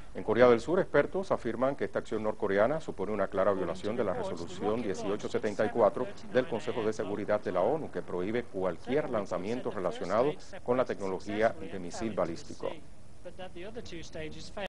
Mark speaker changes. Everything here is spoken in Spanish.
Speaker 1: En Corea del Sur, expertos afirman que esta acción norcoreana supone una clara violación de la resolución 1874 del Consejo de Seguridad de la ONU, que prohíbe cualquier lanzamiento relacionado con la tecnología de misil balístico.